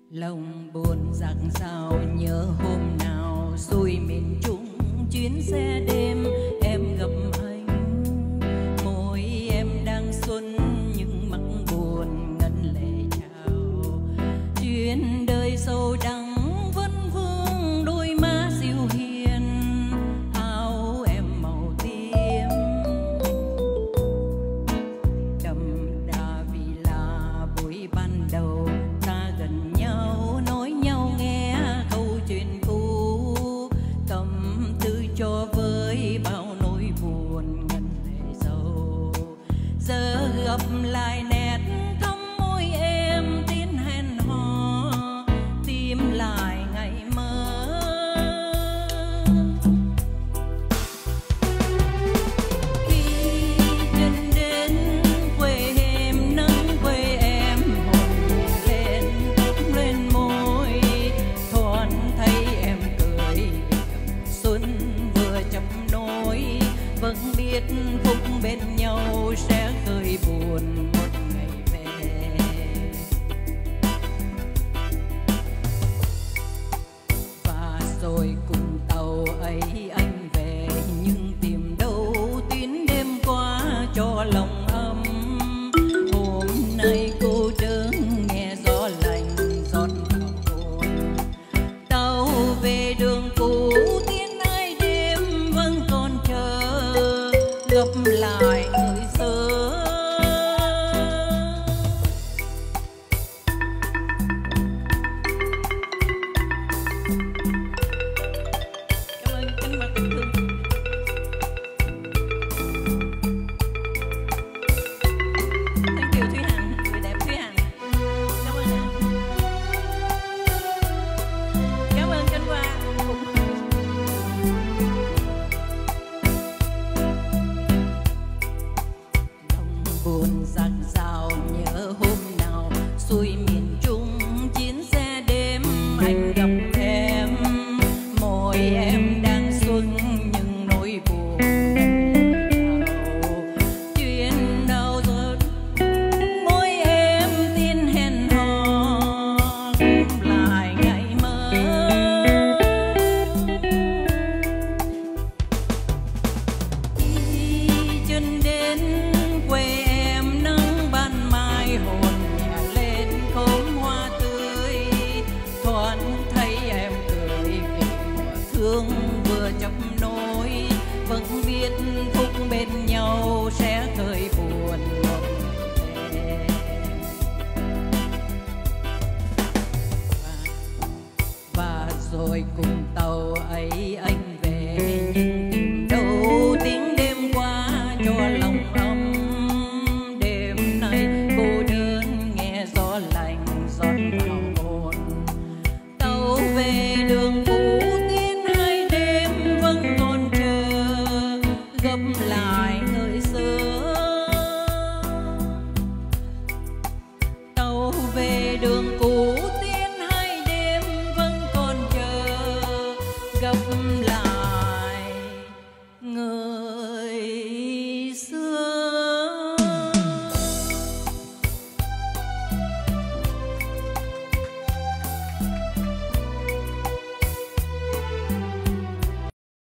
Lòng buồn dạt dào nhớ hôm nào xuôi miền Trung chuyến xe đêm em gặp anh. Môi em đang xuân nhưng mắt buồn ngân lệ trào. Duyên đời sâu đắng vẫn vương đôi má dịu hiền, áo em màu tím đậm đà vì là buổi ban đầu ta gần nhau, nói nhau nghe câu chuyện cũ, tâm tư cho với bao nỗi buồn ngần lệ sâu. Giờ gặp lại nét thắm môi em tin hẹn hò, tìm lại ngày mơ. Khi chân đến quê em nắng quê em hồn lên thắm lên môi, thoáng thấy em cười xuân vừa chập nối. Vẫn biết phút bên nhau sẽ khơi buồn một ngày về. Và rồi cùng tàu ấy anh về, nhưng tìm đâu tiếng đêm qua cho lòng ấm. Hôm nay cô đơn nghe gió lạnh rót vào hồn, tàu về đường cũ tiếng ai đêm vẫn còn chờ gặp lại người xưa. Cảm ơn kính mời kính thương. Thank you Thúy Hằng, người đẹp Thúy Hằng. Cảm ơn ạ. Cảm ơn Cánh Hoa. Lòng buồn dạt dào nhớ hôm nào xuôi miền Trung chuyến xe đêm anh gặp em. Môi em đang xuân nhưng nỗi buồn đau. Chuyện đau rồi môi em tin hẹn hò, lại ngày mơ. Đi chân đến quê em nắng ban mai hồn nhẹ lên khóm hoa tươi, thoáng thấy em cười vì mùa thương vừa chập nối. Vẫn